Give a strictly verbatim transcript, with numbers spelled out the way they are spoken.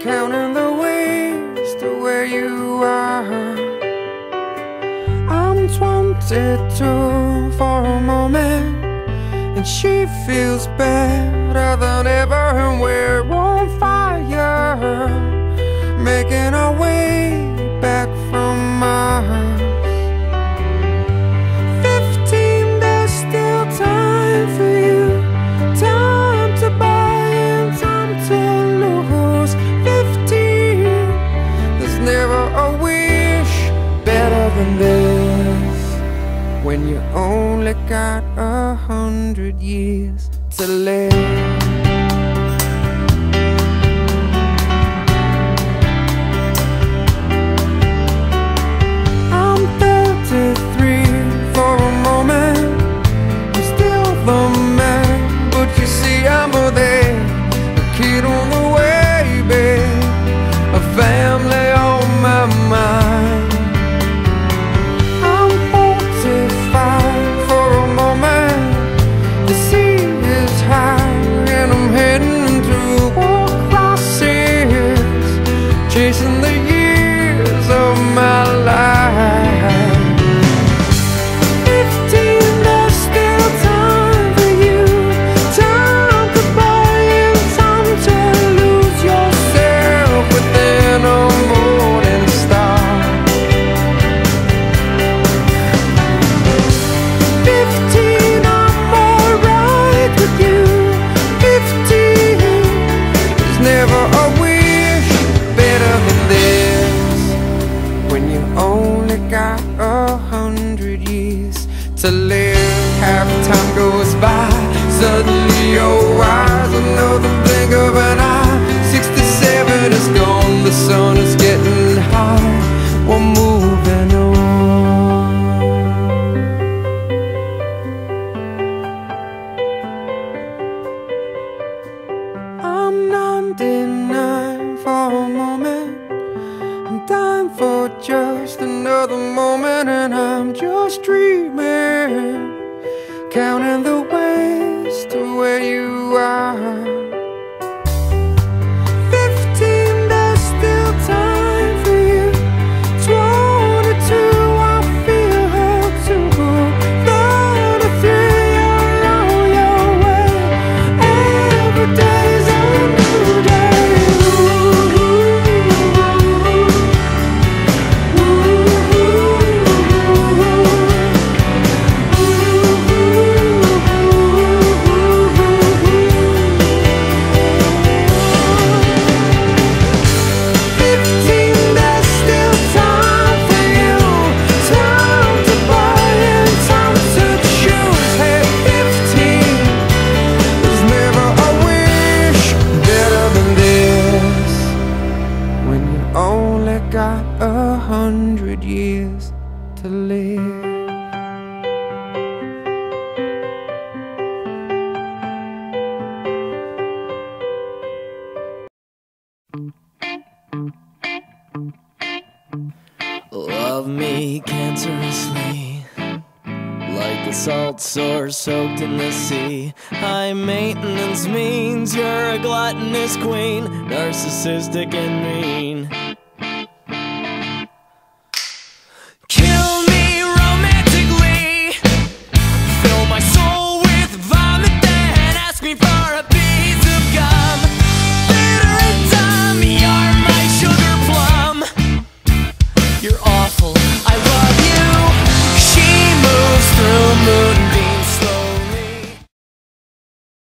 counting the ways to where you are. I'm twenty-two for a moment, and she feels better than ever, and we're on fire, making our way back from Mars. Fifteen, there's still time for you, time to buy and time to lose. Fifteen, there's never a wish better than this, when you only got a hundred years to live. I'm thirty-three for a moment, I'm still the man, but you see I'm a there, a kid on the way, babe, a family on my mind. Chasing the years of my life. Fifteen, there's still time for you, time to buy and time to lose yourself within a morning star. Fifteen, I'm alright with you. Fifteen, there's never a got a hundred years to live. Half time goes by, suddenly you're wise, another blink of an eye. Sixty-seven is gone, the sun is getting high, we're moving on. I'm ninety-nine for a moment, I'm dying for just another moment, and I'm just dreaming, counting the ways to where you are. Fifteen, there's still time for you. Twenty-two, I feel her too. Thirty-three, you're on your way. Every day's a new day. Got a hundred years to live. Love me cancerously, like a salt sore soaked in the sea. High maintenance means you're a gluttonous queen, narcissistic and mean.